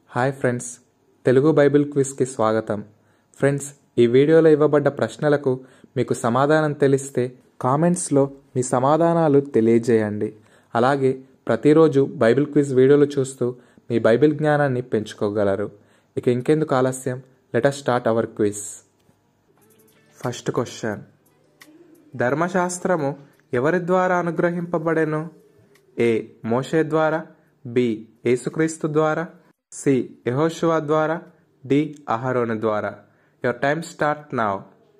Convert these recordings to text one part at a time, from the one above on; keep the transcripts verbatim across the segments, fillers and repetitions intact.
Hi friends, Telugu Bible క్విజ్కి స్వాగతం. Friends, ఈ వీడియోలో ఇవ్వబడ్డ ప్రశ్నలకు మీకు సమాధానం తెలిస్తే కామెంట్స్లో మీ సమాధానాలు తెలియజేయండి. అలాగే ప్రతిరోజు బైబిల్ క్విజ్ వీడియోలు చూస్తూ మీ బైబిల్ జ్ఞానాన్ని పెంచుకోగలరు. ఇక ఇంకెందుకు ఆలస్యం, let us start our quiz. First question: ధర్మశాస్త్రము ఎవరి ద్వారా అనుగ్రహింపబడెను? ఏ. మోషే ద్వారా, బి. యేసుక్రీస్తు ద్వారా, సి. యెహోషువ ద్వారా, డి. అహరోను ద్వారా. Your time start now.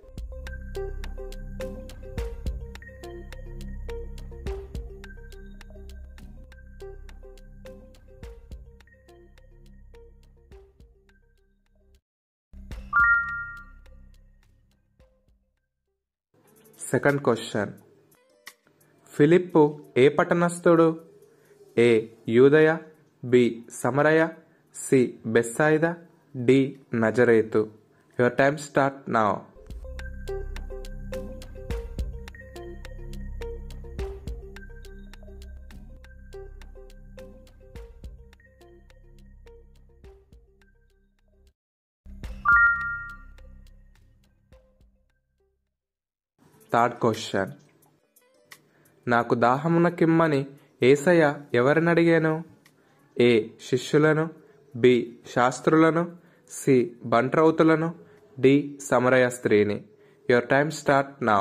Second question: ఫిలిప్పు ఏ పట్టణస్థుడు? ఏ. యూదయ, బి. సమరయ, సి. బెత్సాయిదా, డి. నజరేతు. Your time start now. Third question: నాకు దాహమునకిమ్మని యేసయ్య ఎవరిని అడిగాను? ఏ. శిష్యులను, బి. శాస్త్రులను, సి. బంట్రౌతులను, డి. సమరయ స్త్రీని. Your time start now.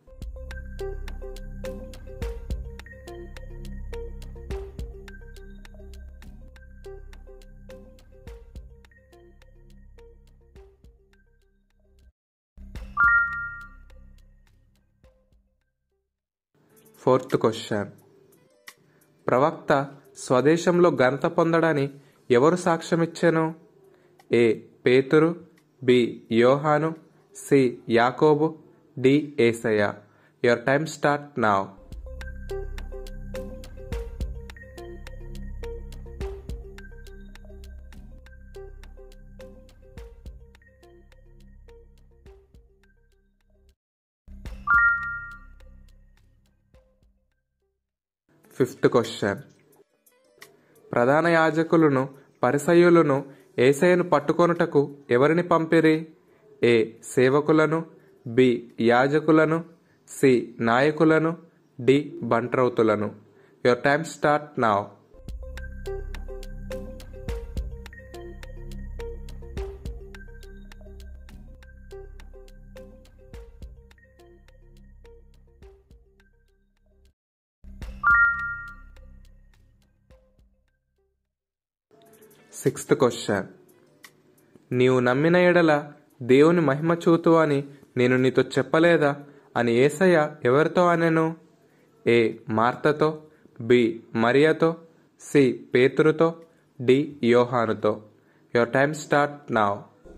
Fourth question: ప్రవక్త స్వదేశంలో ఘనత పొందడని ఎవరు సాక్ష్యమిచ్చెను? ఏ. పేతురు, బి. యోహాను, సి. యాకోబు, డి. యేసయ్య. Your time start now. Fifth question: ప్రధాన యాజకులను పరిసయ్యులను యేసయ్యను పట్టుకొనుటకు ఎవరిని పంపిరి? ఏ. సేవకులను, బి. యాజకులను, సి. నాయకులను, డి. బంట్రౌతులను. Your time start now. Sixth question: నీవు నమ్మిన ఎడల దేవుని మహిమ చూతు అని నేను నీతో చెప్పలేదా అని యేసయ్య ఎవరితో అనెను? ఏ. మార్తతో, బి. మరియతో, సి. పేతురుతో, డి. యోహానుతో. Your time start now.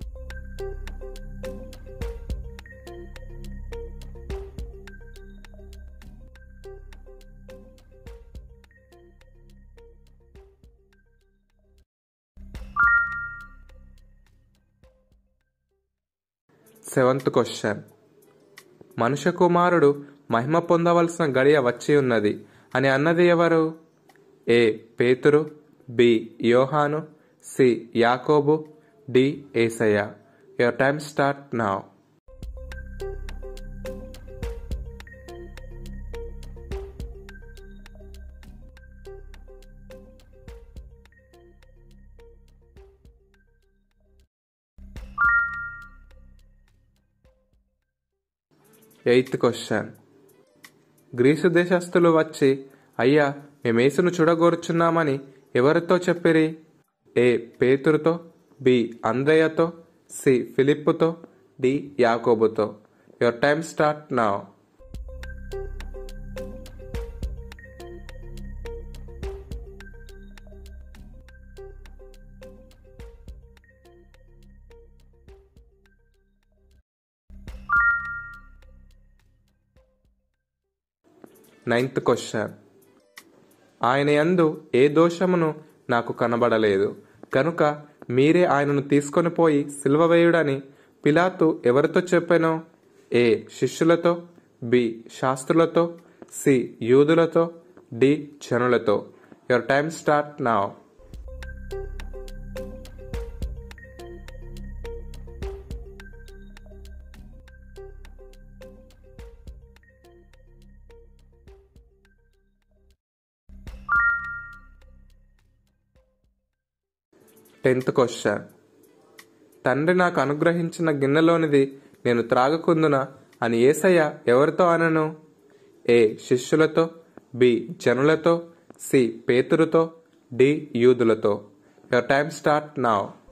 Seventh question: మనుష్య కుమారుడు మహిమ పొందవలసిన గడియ వచ్చి ఉన్నది అని అన్నది ఎవరు? ఏ. పేతురు, బి. యోహాను, సి. యాకోబు, డి. యేసయ్య. Your time start now. Eighth question: గ్రీసు దేశస్థులు వచ్చి అయ్యా మేము యేసును చూడగోరుచున్నామని ఎవరితో చెప్పిరి? ఏ. పేతురుతో, బి. అంద్రయ్యతో, సి. ఫిలిప్పుతో, డి. యాకోబుతో. Your time start now. Ninth question: ఆయన యందు ఏ దోషమును నాకు కనబడలేదు కనుక మీరే ఆయనను తీసుకొని పోయి సిలువ వేయుడని పిలాతు ఎవరితో చెప్పెను? ఏ. శిష్యులతో, బి. శాస్త్రులతో, సి. యూదులతో, డి. జనులతో. Your time start now. Tenth question. తండ్రి నాకు అనుగ్రహించిన గిన్నెలోనిది నేను త్రాగకుందునా అని యేసయ్య ఎవరితో అనను? ఏ శిష్యులతో, బి జనులతో, సి పేతురుతో, డి యూదులతో. Your time start now.